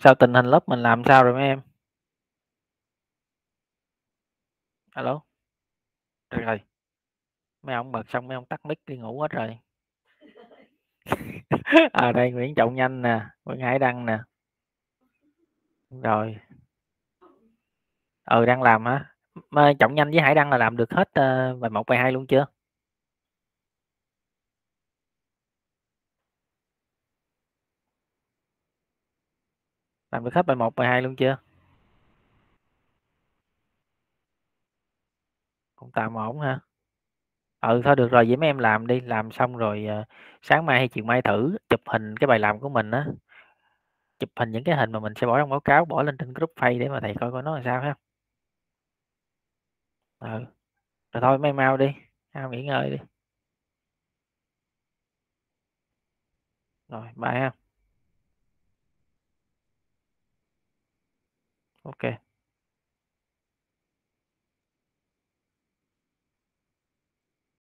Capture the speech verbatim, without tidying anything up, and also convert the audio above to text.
Sao tình hình lớp mình làm sao rồi mấy em? Alo, trời ơi, mấy ông bật xong mấy ông tắt mic đi ngủ hết rồi. À đây Nguyễn Trọng Nhanh nè, Nguyễn Hải Đăng nè. Rồi, ừ đang làm hả? Mà Trọng Nhanh với Hải Đăng là làm được hết uh, bài một bài hai luôn chưa? Làm được hết bài một bài hai luôn chưa? Cũng tạm ổn ha. Ừ thôi được rồi, vậy mấy em làm đi, làm xong rồi ờ, sáng mai hay chiều mai thử chụp hình cái bài làm của mình á, chụp hình những cái hình mà mình sẽ bỏ trong báo cáo, bỏ lên trên group Face để mà thầy coi coi nó là sao ha. Ừ, rồi thôi mấy em mau đi, mau nghỉ ngơi đi. Rồi, bye ha. Ok.